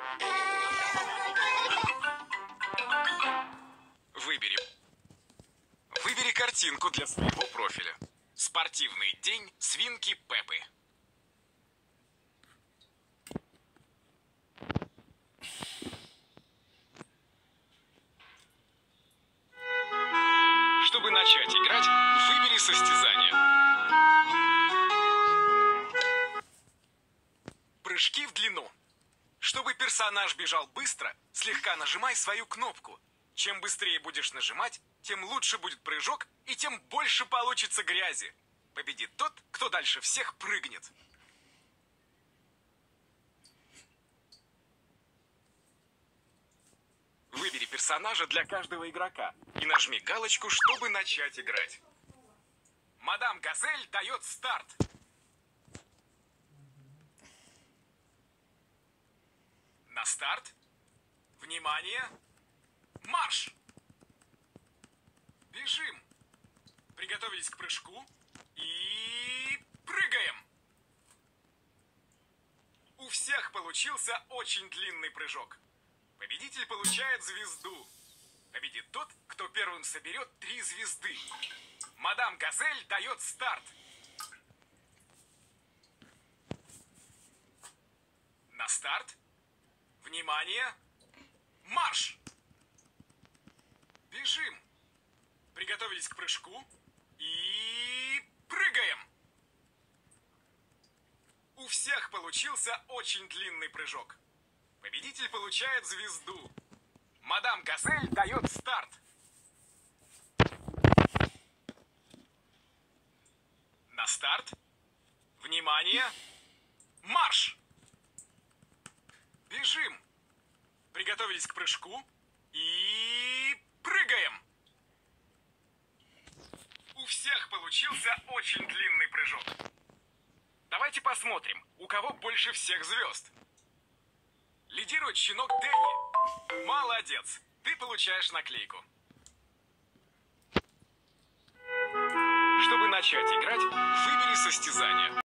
Выбери картинку для своего профиля. Спортивный день свинки Пеппы. Чтобы начать играть, выбери состязание. Прыжки в длину. Чтобы персонаж бежал быстро, слегка нажимай свою кнопку. Чем быстрее будешь нажимать, тем лучше будет прыжок и тем больше получится грязи. Победит тот, кто дальше всех прыгнет. Выбери персонажа для каждого игрока и нажми галочку, чтобы начать играть. Мадам Газель дает старт. На старт. Внимание. Марш! Бежим. Приготовились к прыжку. И прыгаем. У всех получился очень длинный прыжок. Победитель получает звезду. Победит тот, кто первым соберет 3 звезды. Мадам Газель дает старт. На старт. Внимание. Марш! Бежим. Приготовились к прыжку. И прыгаем. У всех получился очень длинный прыжок. Победитель получает звезду. Мадам Газель дает старт. На старт. Внимание. Марш! Бежим. Приготовились к прыжку. И прыгаем. У всех получился очень длинный прыжок. Давайте посмотрим, у кого больше всех звезд. Лидирует щенок Дэнни. Молодец, ты получаешь наклейку. Чтобы начать играть, выбери состязание.